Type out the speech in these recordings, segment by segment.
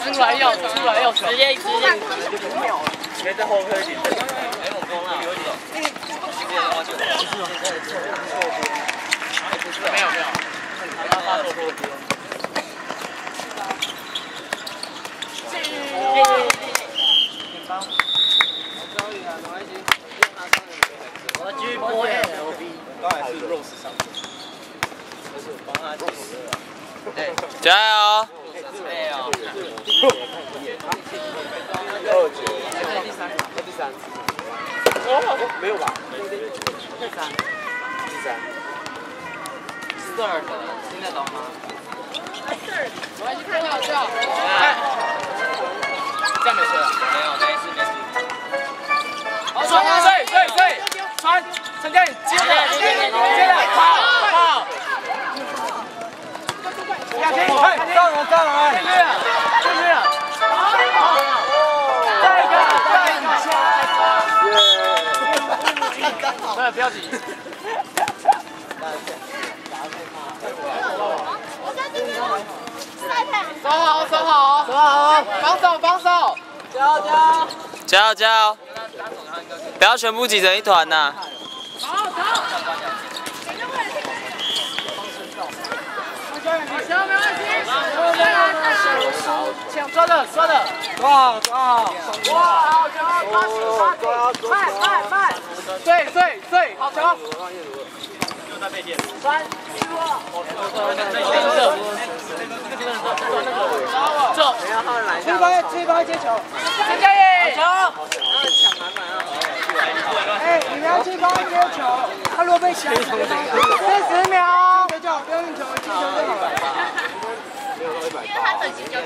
出来要直接。 可以再后退一点。没有。他发错后边。 我继续播 LV。 刚才是肉丝上去，就是帮他加油。对， 加油！ 没有。第三。哦，没有吧？第三。 Third， 听得懂吗？我要去看好笑。 这样没事了。 没事。 好，对，传，陈建接着，跑。上来，进去了。再一个。对，不要急。收好，防守， 加油！不要全部挤成一团呐！ 抢抓的，抓好，慢，对，好球。吹包接球，陈佳怡，好球！哎，你们要吹包接球，他如果被抢，40秒，不要运球，进球就好了。因为他等级就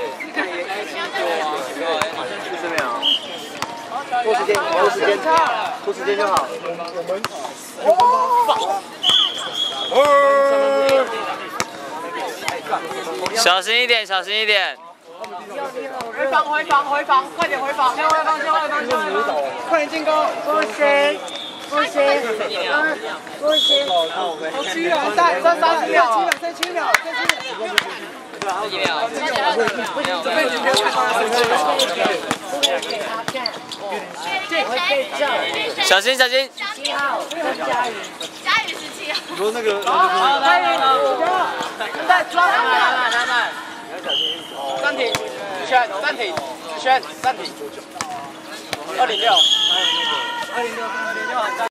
40秒，拖时间就好。 小心一点！ 回防，快点回防，先回防，快点进攻！不行，好虚啊！剩30秒，剩7秒。 小心！ 佳宇17号。 你说那个？ 再抓他们。 暂停，206。